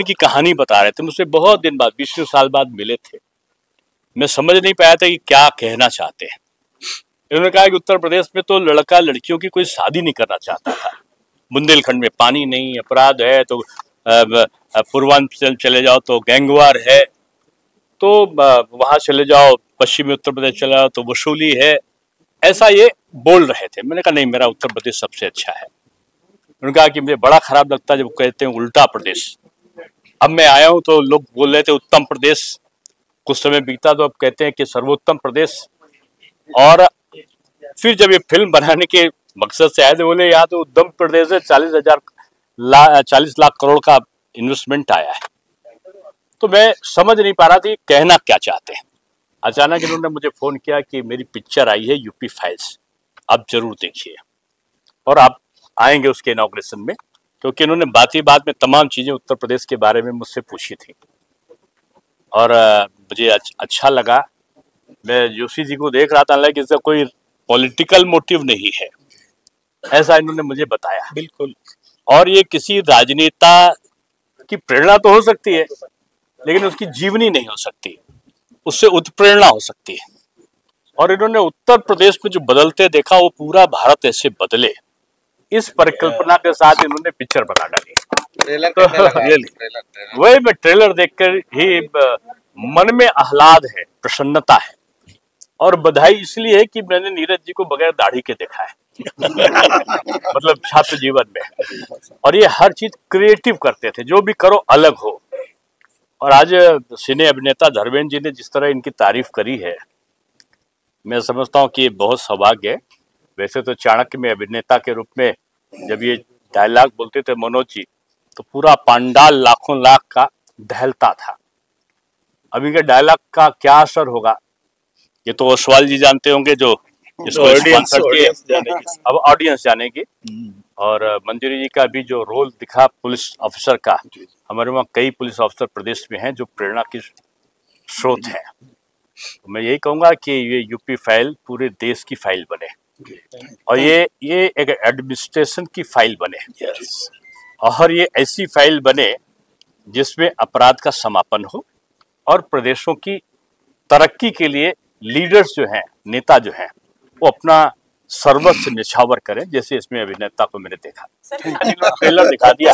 की कहानी बता रहे थे। मुझसे बहुत दिन बाद, 20 साल बाद मिले थे। मैं समझ नहीं पाया था कि क्या कहना चाहते हैं। इन्होंने कहा कि उत्तर प्रदेश में तो लड़का लड़कियों की कोई शादी नहीं करना चाहता था। बुंदेलखंड में पानी नहीं, अपराध है, तो पूर्वांचल चले जाओ तो गैंगवार है, तो वहां चले जाओ, पश्चिमी उत्तर प्रदेश चले जाओ तो वसूली है। ऐसा ये बोल रहे थे। मैंने कहा नहीं, मेरा उत्तर प्रदेश सबसे अच्छा है। उन्होंने कहा कि मुझे बड़ा खराब लगता है जब कहते हैं उल्टा प्रदेश। अब मैं आया हूं तो लोग बोल रहे थे उत्तम प्रदेश, कुछ समय बीता तो अब कहते हैं कि सर्वोत्तम प्रदेश। और फिर जब ये फिल्म बनाने के मकसद से आए थे, बोले यहाँ तो उत्तम प्रदेश है, 40 लाख करोड़ का इन्वेस्टमेंट आया है। तो मैं समझ नहीं पा रहा था कहना क्या चाहते हैं। अचानक इन्होंने मुझे फोन किया कि मेरी पिक्चर आई है यूपी फाइल्स, आप जरूर देखिए और आप आएंगे उसके इनॉग्रेशन में, क्योंकि इन्होंने बात ही बात में तमाम चीजें उत्तर प्रदेश के बारे में मुझसे पूछी थी और मुझे अच्छा लगा। मैं जोशी जी को देख रहा था, हालांकि इसका कोई पॉलिटिकल मोटिव नहीं है, ऐसा इन्होंने मुझे बताया। बिल्कुल। और ये किसी राजनेता की प्रेरणा तो हो सकती है, लेकिन उसकी जीवनी नहीं हो सकती, उससे उत्प्रेरणा हो सकती है। और इन्होंने उत्तर प्रदेश में जो बदलते देखा, वो पूरा भारत ऐसे बदले, इस परिकल्पना के साथ इन्होंने पिक्चर बना डाली। तो वही मैं ट्रेलर देखकर ही मन में आह्लाद है, प्रसन्नता है। और बधाई इसलिए है कि मैंने नीरज जी को बगैर दाढ़ी के देखा है मतलब छात्र जीवन में। और ये हर चीज क्रिएटिव करते थे, जो भी करो अलग हो। और आज सिने अभिनेता धर्मेंद्र जी ने जिस तरह इनकी तारीफ करी है, मैं समझता हूँ कि ये बहुत सौभाग्य है। वैसे तो चाणक्य में अभिनेता के रूप में जब ये डायलॉग बोलते थे मनोज जी, तो पूरा पंडाल लाखों लाख का दहलता था। अभी के डायलॉग का क्या असर होगा ये तो ओसवाल जी जानते होंगे, जो इसको स्पॉन्सर किए। अब ऑडियंस जानेगी। और मंजूरी जी का भी जो रोल दिखा पुलिस ऑफिसर का, हमारे वहाँ कई पुलिस ऑफिसर प्रदेश में हैं जो प्रेरणा की स्रोत है। तो मैं यही कहूंगा कि ये यूपी फाइल पूरे देश की फाइल बने और ये एक एडमिनिस्ट्रेशन की फाइल बने और ये ऐसी फाइल बने जिसमें अपराध का समापन हो और प्रदेशों की तरक्की के लिए लीडर्स जो हैं, नेता जो हैं, वो अपना सर्वस्व निछावर करें, जैसे इसमें अभिनेता को मैंने देखा। ट्रेलर दिखा दिया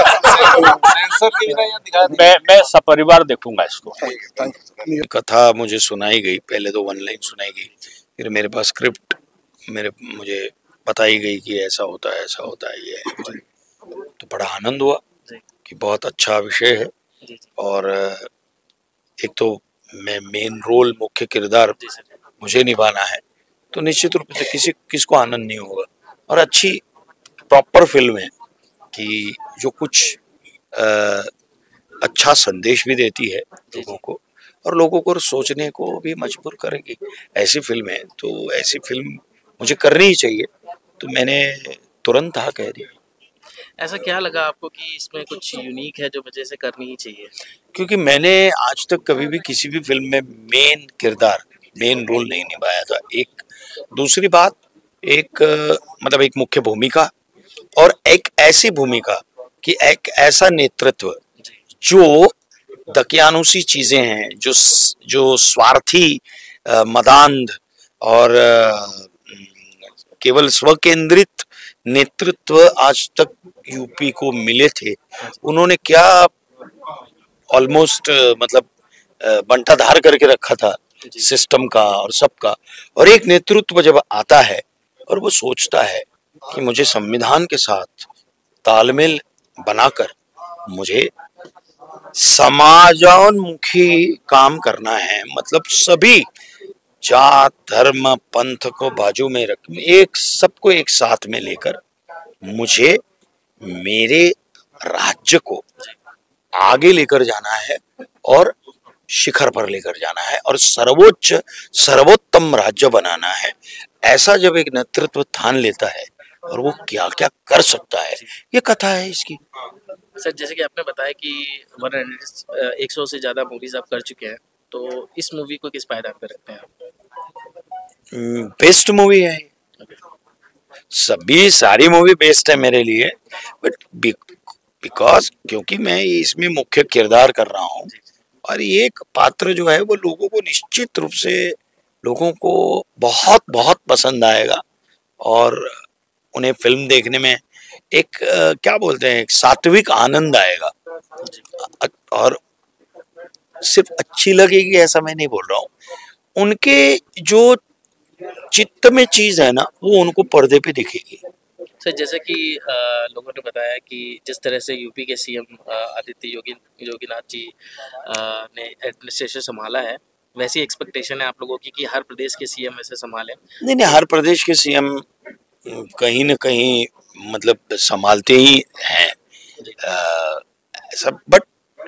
मैं सपरिवार देखूंगा इसको। कथा मुझे सुनाई गई, पहले तो 1 लाइन सुनाई गई, फिर मेरे पास स्क्रिप्ट मुझे बताई गई कि ऐसा होता है, ऐसा होता है, ये है। तो बड़ा आनंद हुआ कि बहुत अच्छा विषय है। और एक तो मैं मेन रोल, मुख्य किरदार मुझे निभाना है, तो निश्चित रूप से किसको आनंद नहीं होगा। और अच्छी प्रॉपर फिल्म है कि जो कुछ अच्छा संदेश भी देती है लोगों को और लोगों को सोचने को भी मजबूर करेगी। ऐसी फिल्म है, तो ऐसी फिल्म मुझे करनी ही चाहिए, तो मैंने तुरंत हाँ कह दिया। ऐसा क्या लगा आपको कि इसमें कुछ यूनिक है जो वजह से करनी ही चाहिए? क्योंकि मैंने आज तक कभी भी किसी भी फिल्म में मेन रोल नहीं निभाया था। एक दूसरी बात, एक मतलब एक मुख्य भूमिका और एक ऐसी भूमिका कि एक ऐसा नेतृत्व जो दकियानुसी चीजें हैं, जो स्वार्थी, मदांध और केवल स्वकेंद्रित नेतृत्व आज तक यूपी को मिले थे, उन्होंने क्या ऑलमोस्ट मतलब बंटाधार करके रखा था सिस्टम का और सबका। और एक नेतृत्व जब आता है और वो सोचता है कि मुझे संविधान के साथ तालमेल बनाकर मुझे समाजोन्मुखी काम करना है, मतलब सभी जात धर्म पंथ को बाजू में रख, सबको एक साथ में लेकर मुझे मेरे राज्य को आगे लेकर जाना है और शिखर पर लेकर जाना है और सर्वोत्तम राज्य बनाना है। ऐसा जब एक नेतृत्व ठान लेता है और वो क्या क्या कर सकता है, ये कथा है इसकी। सर, जैसे कि आपने बताया कि 100 से ज्यादा मूवीज आप कर चुके हैं, तो इस मूवी को किस पायदान पे रखते हैं आप? बेस्ट मूवी है, सारी मूवी बेस्ट है मेरे लिए, बट बिकॉज क्योंकि मैं इसमें मुख्य किरदार कर रहा हूँ और ये एक पात्र जो है वो लोगों को निश्चित रूप से लोगों को बहुत बहुत पसंद आएगा और उन्हें फिल्म देखने में एक क्या बोलते हैं, एक सात्विक आनंद आएगा। और सिर्फ अच्छी लगेगी ऐसा मैं नहीं बोल रहा हूँ, उनके जो चित्त में चीज है ना वो उनको पर्दे पे दिखेगी। सर जैसे कि लोगों ने बताया कि जिस तरह से यूपी के सीएम आदित्य योगीनाथ जी ने एडमिनिस्ट्रेशन संभाला है, वैसी एक्सपेक्टेशन है आप लोगों की कि हर प्रदेश के सीएम ऐसे संभालें? नहीं, हर प्रदेश के सीएम कहीं न कहीं मतलब संभालते ही हैं ऐसा, बट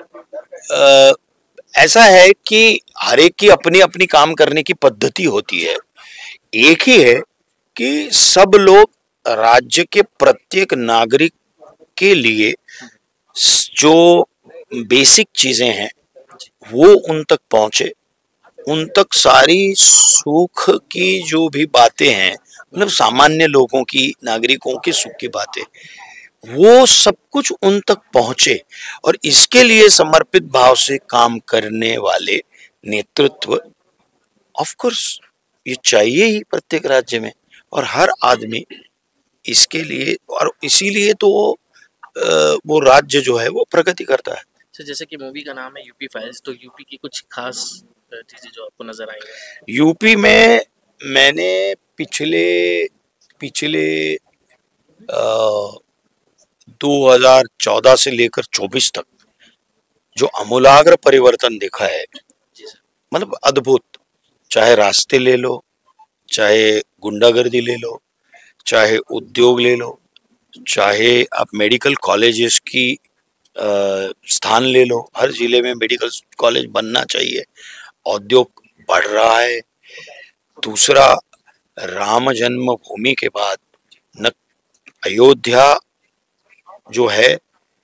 ऐसा है कि हर एक की अपनी अपनी काम करने की पद्धति होती है। एक ही है कि सब लोग राज्य के प्रत्येक नागरिक के लिए जो बेसिक चीजें हैं वो उन तक पहुंचे, उन तक सारी सुख की जो भी बातें हैं, मतलब सामान्य लोगों की, नागरिकों की सुख की बातें, वो सब कुछ उन तक पहुंचे। और इसके लिए समर्पित भाव से काम करने वाले नेतृत्व ऑफ कोर्स ये चाहिए ही प्रत्येक राज्य में, और हर आदमी इसके लिए, और इसीलिए तो वो राज्य जो है वो प्रगति करता है। सर जैसे कि मूवी का नाम है यूपी फाइल्स, तो यूपी की कुछ खास चीजें जो आपको नजर आएंगी? यूपी में मैंने पिछले 2014 से लेकर 24 तक जो आमूलाग्र परिवर्तन देखा है, मतलब अद्भुत। चाहे रास्ते ले लो, चाहे गुंडागर्दी ले लो, चाहे उद्योग ले लो, चाहे आप मेडिकल कॉलेजेस की स्थान ले लो, हर जिले में मेडिकल कॉलेज बनना चाहिए, औद्योग बढ़ रहा है। दूसरा, राम जन्मभूमि के बाद न अयोध्या जो है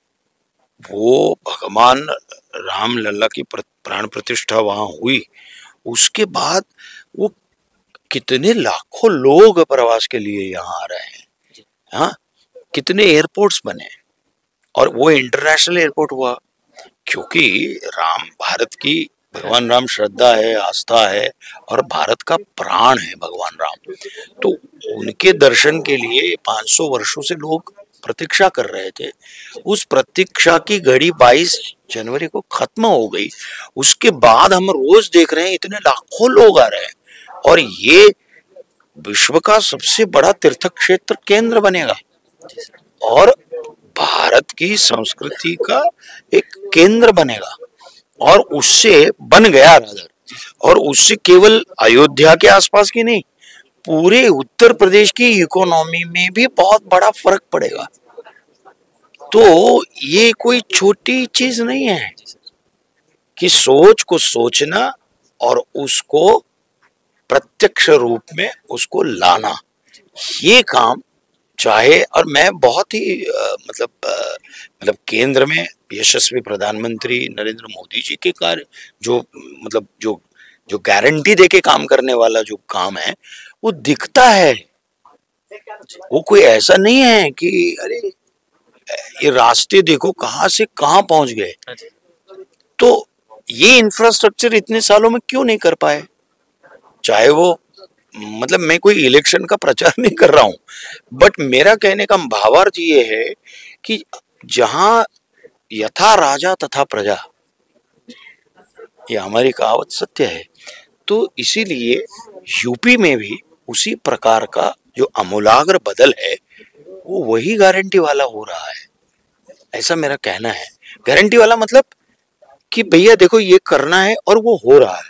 वो भगवान राम लल्ला की प्राण प्रतिष्ठा वहां हुई, उसके बाद वो कितने लाखों लोग प्रवास के लिए यहाँ आ रहे हैं। हाँ, कितने एयरपोर्ट्स बने, और वो इंटरनेशनल एयरपोर्ट हुआ क्योंकि राम, भारत की भगवान राम श्रद्धा है, आस्था है, और भारत का प्राण है भगवान राम। तो उनके दर्शन के लिए 500 वर्षों से लोग प्रतीक्षा कर रहे थे। उस प्रतीक्षा की घड़ी 22 जनवरी को खत्म हो गई। उसके बाद हम रोज देख रहे हैं इतने लाखों लोग आ रहे हैं, और ये विश्व का सबसे बड़ा तीर्थ क्षेत्र केंद्र बनेगा और भारत की संस्कृति का एक केंद्र बनेगा, और उससे बन गया रादर, और उससे केवल अयोध्या के आसपास की नहीं, पूरे उत्तर प्रदेश की इकोनॉमी में भी बहुत बड़ा फर्क पड़ेगा। तो ये कोई छोटी चीज नहीं है कि सोच को सोचना और उसको प्रत्यक्ष रूप में उसको लाना, ये काम चाहे, और मैं बहुत ही मतलब केंद्र में यशस्वी प्रधानमंत्री नरेंद्र मोदी जी के कार्य जो मतलब जो गारंटी देके काम करने वाला जो काम है वो दिखता है। वो कोई ऐसा नहीं है कि अरे ये रास्ते देखो कहाँ से कहाँ पहुंच गए, तो ये इंफ्रास्ट्रक्चर इतने सालों में क्यों नहीं कर पाए। चाहे वो, मतलब मैं कोई इलेक्शन का प्रचार नहीं कर रहा हूं, बट मेरा कहने का भावार्थ ये है कि जहां यथा राजा तथा प्रजा, ये हमारी कहावत सत्य है। तो इसीलिए यूपी में भी उसी प्रकार का जो आमूलाग्र बदल है वो वही गारंटी वाला हो रहा है, ऐसा मेरा कहना है। गारंटी वाला मतलब कि भैया देखो ये करना है और वो हो रहा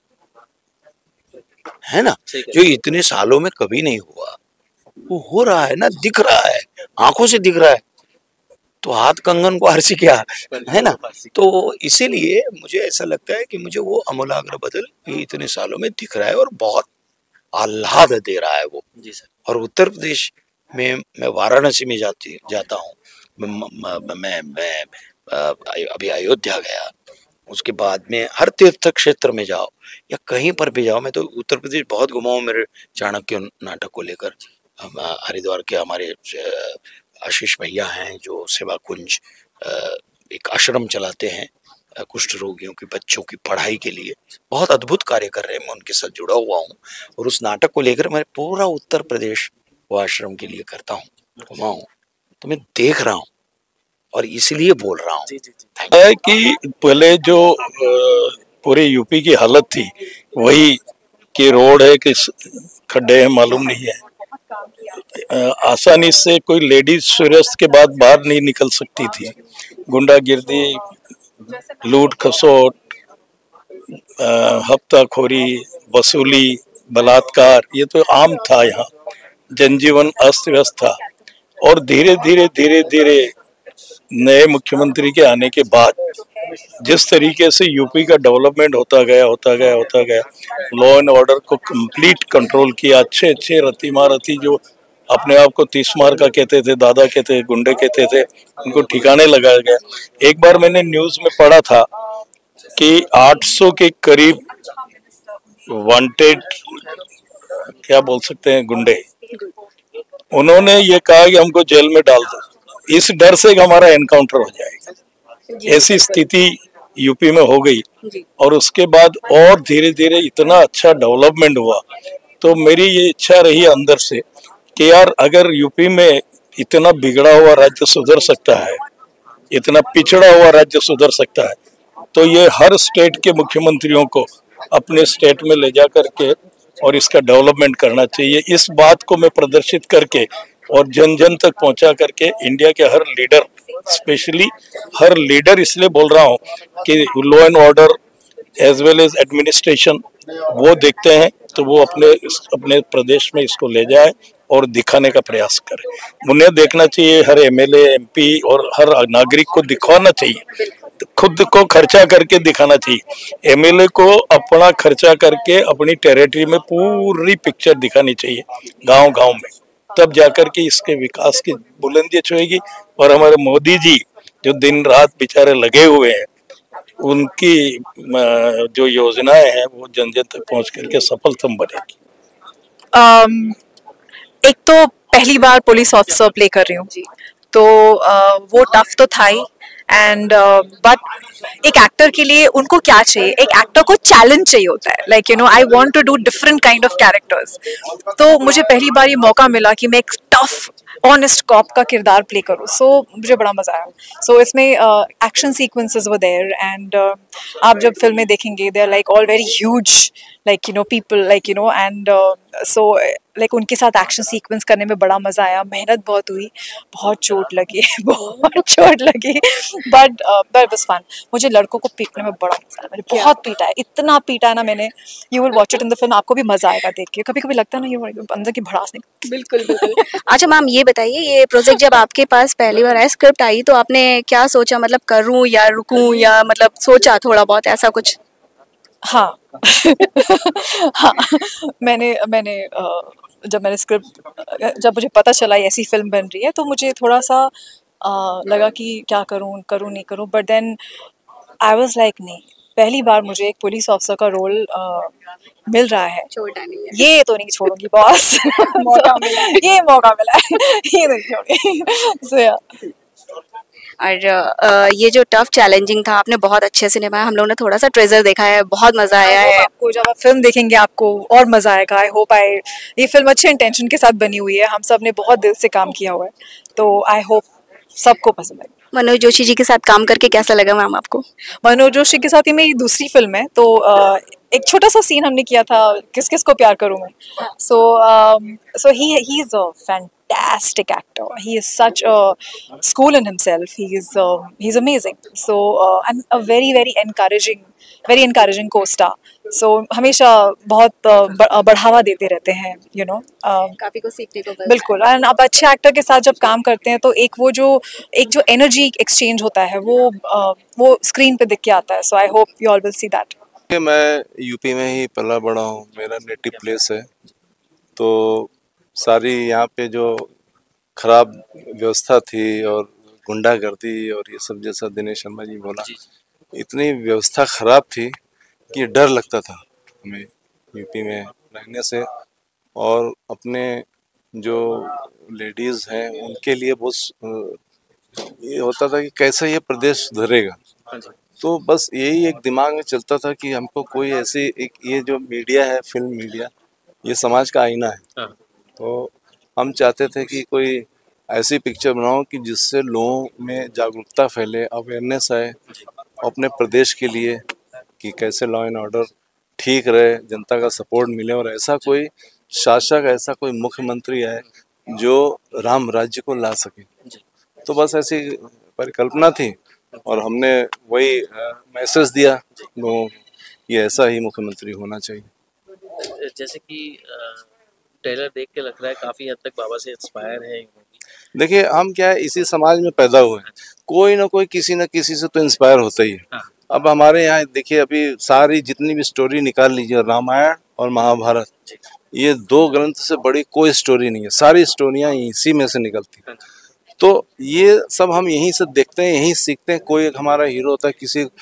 है ना, जो इतने सालों में कभी नहीं हुआ, वो हो रहा है ना, दिख रहा है, आंखों से दिख रहा है। तो हाथ कंगन को आरसी क्या है ना। तो इसीलिए मुझे ऐसा लगता है कि मुझे वो आमूलाग्र बदल इतने सालों में दिख रहा है और बहुत आह्लाद दे रहा है वो। जी सर। और उत्तर प्रदेश में मैं वाराणसी में जाता हूँ, मैं अभी अयोध्या गया, उसके बाद में हर तीर्थ क्षेत्र में जाओ या कहीं पर भी जाओ, मैं तो उत्तर प्रदेश बहुत घुमा हूँ मेरे चाणक्य नाटक को लेकर। हरिद्वार के हमारे आशीष भैया हैं जो सेवा कुंज एक आश्रम चलाते हैं कुष्ठ रोगियों के बच्चों की पढ़ाई के लिए। बहुत अद्भुत कार्य कर रहे हैं, मैं उनके साथ जुड़ा हुआ हूँ और उस नाटक को लेकर मैं पूरा उत्तर प्रदेश वो आश्रम के लिए करता हूँ, घुमा हूँ, तो मैं देख रहा हूँ और इसलिए बोल रहा हूँ। है कि पहले जो पूरे यूपी की हालत थी वही कि रोड है कि खड्डे हैं मालूम नहीं है। आसानी से कोई लेडीज सूर्यास्त के बाद बाहर नहीं निकल सकती थी। गुंडागिर्दी, लूट खसोट, हफ्ताखोरी, वसूली, बलात्कार, ये तो आम था यहाँ। जनजीवन अस्त व्यस्त था और धीरे धीरे धीरे धीरे नए मुख्यमंत्री के आने के बाद जिस तरीके से यूपी का डेवलपमेंट होता गया, लॉ एंड ऑर्डर को कंप्लीट कंट्रोल किया। अच्छे अच्छे रति महारथी जो अपने आप को 30 मार का कहते थे, दादा कहते थे, गुंडे कहते थे, उनको ठिकाने लगाया गया। एक बार मैंने न्यूज में पढ़ा था कि 800 के करीब वांटेड, क्या बोल सकते हैं, गुंडे, उन्होंने ये कहा कि हमको जेल में डाल दो, इस डर से कि हमारा एनकाउंटर हो जाएगा। ऐसी स्थिति यूपी में हो गई और उसके बाद और धीरे धीरे इतना अच्छा डेवलपमेंट हुआ। तो मेरी ये इच्छा रही अंदर से कि यार अगर यूपी में इतना बिगड़ा हुआ राज्य सुधर सकता है, इतना पिछड़ा हुआ राज्य सुधर सकता है, तो ये हर स्टेट के मुख्यमंत्रियों को अपने स्टेट में ले जा करके और इसका डेवलपमेंट करना चाहिए। इस बात को मैं प्रदर्शित करके और जन जन तक पहुंचा करके इंडिया के हर लीडर, स्पेशली हर लीडर इसलिए बोल रहा हूं कि law and order as well as administration वो देखते हैं, तो वो अपने प्रदेश में इसको ले जाए और दिखाने का प्रयास करे। उन्हें देखना चाहिए, हर एमएलए, एमपी और हर नागरिक को दिखाना चाहिए, खुद को खर्चा करके दिखाना चाहिए। एमएलए को अपना खर्चा करके अपनी टेरिटरी में पूरी पिक्चर दिखानी चाहिए, गांव गांव में, तब जाकर के इसके विकास की बुलंदी छुएगी। और हमारे मोदी जी जो दिन रात बेचारे लगे हुए हैं, उनकी जो योजनाएं हैं वो जन जन तक पहुंच करके सफलतम बनेगी। एक तो पहली बार पुलिस ऑफिसर प्ले कर रही हूँ, तो वो टफ तो था ही। एंड बट एक एक्टर के लिए उनको क्या चाहिए, एक एक्टर को चैलेंज चाहिए होता है, like I want to do different kind of characters. तो मुझे पहली बार ये मौका मिला कि मैं एक टफ ऑनेस्ट कॉप का किरदार प्ले करूँ, सो मुझे बड़ा मजा आया। सो इसमें action sequences were there and आप जब फिल्में देखेंगे they are like all very huge, like people like and so like उनके साथ एक्शन सीक्वेंस करने में बड़ा मजा आया। मेहनत बहुत हुई, बहुत चोट लगी बहुत चोट लगी, बट वाज फन। मुझे लड़कों को पीटने में बड़ा मजा आया, मैंने बहुत पीटा है, इतना पीटा है ना मैंने। You will watch it in the film, आपको भी मजा आएगा देख के। कभी कभी लगता है ना ये अंदर की भड़ास निकल। बिल्कुल बिल्कुल। अच्छा मैम, ये बताइए, ये प्रोजेक्ट जब आपके पास पहली बार आया, स्क्रिप्ट आई, तो आपने क्या सोचा, मतलब करूं या रुकूं, या मतलब सोचा थोड़ा बहुत ऐसा कुछ? हाँ हाँ, मैंने जब मुझे पता चला ऐसी फिल्म बन रही है, तो मुझे थोड़ा सा लगा कि क्या करूं नहीं करूं, but then I was like नहीं, पहली बार मुझे एक पुलिस ऑफिसर का रोल मिल रहा है, छोटा नहीं है, ये तो नहीं छोड़ूंगी बॉस। मौका मिला है। ये मौका मिला है, ये नहीं छोड़ूंगी। So, yeah. और ये जो टफ चैलेंजिंग था, आपने बहुत अच्छे से निभाया। हम लोगों ने थोड़ा सा ट्रेजर देखा है, बहुत मजा आया है। आपको जब आप फिल्म देखेंगे आपको और मजा आएगा। आई होप ये फिल्म अच्छे इंटेंशन के साथ बनी हुई है, हम सब ने बहुत दिल से काम किया हुआ है, तो आई होप सबको पसंद आए। मनोज जोशी जी के साथ काम करके कैसा लगा मैम आपको? मनोज जोशी के साथ ही मेरी दूसरी फिल्म है, तो एक छोटा सा सीन हमने किया था, किस किस को प्यार करूं मैं। So he is a fantastic actor. He is such a school in himself. He's amazing. So and a very encouraging co-star. So हमेशा बहुत बढ़ावा देते रहते हैं, काफी कुछ सीखने को मिलता है। बिल्कुल। और अब अच्छे एक्टर के साथ जब काम करते हैं तो एक जो एनर्जी एक्सचेंज होता है वो स्क्रीन पे दिख के आता है। So I hope you all will see that. मैं यूपी में ही पला बड़ा हूँ, मेरा नेटिव प्लेस है, तो सारी यहाँ पे जो खराब व्यवस्था थी और गुंडागर्दी और ये सब, जैसा दिनेश शर्मा जी बोला, इतनी व्यवस्था खराब थी कि डर लगता था हमें यूपी में रहने से। और अपने जो लेडीज़ हैं उनके लिए बहुत ये होता था कि कैसे ये प्रदेश सुधरेगा। हाँ जी। तो बस यही एक दिमाग में चलता था कि हमको कोई ऐसी एक, ये जो मीडिया है, फिल्म मीडिया, ये समाज का आईना है। हाँ। तो हम चाहते थे कि कोई ऐसी पिक्चर बनाओ कि जिससे लोगों में जागरूकता फैले, अवेयरनेस आए अपने प्रदेश के लिए कि कैसे लॉ एंड ऑर्डर ठीक रहे, जनता का सपोर्ट मिले, और ऐसा कोई शासक, ऐसा कोई मुख्यमंत्री आए जो राम राज्य को ला सके। तो बस ऐसी परिकल्पना थी और हमने वही मैसेज दिया लोगों को, ये ऐसा ही मुख्यमंत्री होना चाहिए। जैसे कि ट्रेलर देख के लग रहा है काफी हद तक बाबा से इंस्पायर है ये मूवी। देखिए, हम क्या है, इसी समाज में पैदा हुए हैं, कोई ना कोई किसी न किसी से तो इंस्पायर होता ही है। हाँ। अब हमारे यहाँ देखिए, अभी सारी जितनी भी स्टोरी निकाल लीजिए, रामायण और महाभारत, ये दो ग्रंथ से बड़ी कोई स्टोरी नहीं है, सारी स्टोरियाँ इसी में से निकलती हैं। तो ये सब हम यहीं से देखते हैं, यहीं सीखते हैं। कोई एक हमारा हीरो होता है,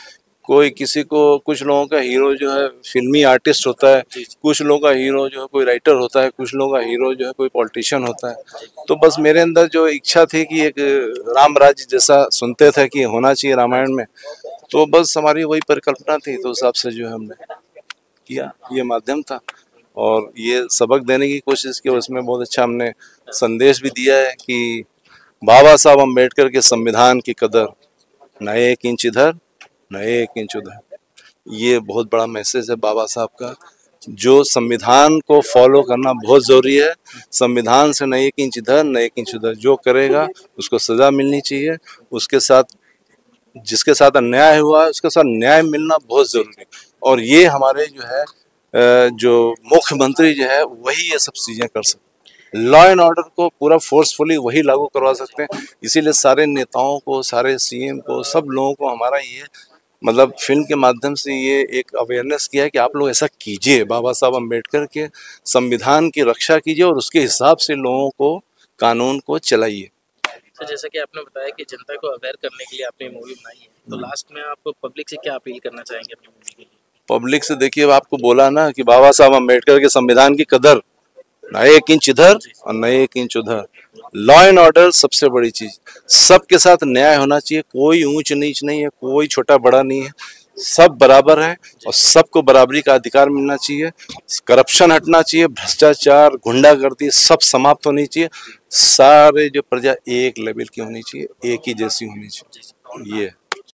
किसी को, कुछ लोगों का हीरो जो है फिल्मी आर्टिस्ट होता है, कुछ लोगों का हीरो जो है कोई राइटर होता है, कुछ लोगों का हीरो जो है कोई पॉलिटिशियन होता है। तो बस मेरे अंदर जो इच्छा थी कि एक राम राज्य जैसा सुनते थे कि होना चाहिए रामायण में, तो बस हमारी वही परिकल्पना थी, तो उस हिसाब से जो है हमने किया, ये माध्यम था और ये सबक देने की कोशिश की, और इसमें बहुत अच्छा हमने संदेश भी दिया है कि बाबा साहब अम्बेडकर के संविधान की कदर, न एक इंच इधर न एक इंच उधर। ये बहुत बड़ा मैसेज है बाबा साहब का, जो संविधान को फॉलो करना बहुत जरूरी है। संविधान से न एक इंच इधर न एक इंच उधर, जो करेगा उसको सजा मिलनी चाहिए, उसके साथ जिसके साथ अन्याय हुआ है उसके साथ न्याय मिलना बहुत जरूरी है। और ये हमारे जो है जो मुख्यमंत्री जो है वही ये सब चीजें कर सकते हैं, लॉ एंड ऑर्डर को पूरा फोर्सफुली वही लागू करवा सकते हैं। इसीलिए सारे नेताओं को, सारे सीएम को, सब लोगों को हमारा ये मतलब फिल्म के माध्यम से ये एक अवेयरनेस किया है कि आप लोग ऐसा कीजिए, बाबा साहब अम्बेडकर के संविधान की रक्षा कीजिए और उसके हिसाब से लोगों को, कानून को चलाइए। तो जैसा कि आपने बताया कि जनता को अवेयर करने के लिए आपने मूवी बनाई है, तो लास्ट में आप पब्लिक से क्या अपील करना चाहेंगे अपनी मूवी के लिए? पब्लिक से देखिए, आपको बोला ना कि बाबा साहब अम्बेडकर के संविधान की कदर, न एक इंच इधर और न एक इंच उधर। लॉ एंड ऑर्डर सबसे बड़ी चीज, सबके साथ न्याय होना चाहिए, कोई ऊंच नीच नहीं है, कोई छोटा बड़ा नहीं है, सब बराबर है और सबको बराबरी का अधिकार मिलना चाहिए। करप्शन हटना चाहिए, भ्रष्टाचार, गुंडागर्दी सब समाप्त होनी चाहिए। सारे जो प्रजा एक लेवल की होनी चाहिए, एक ही जैसी होनी चाहिए, ये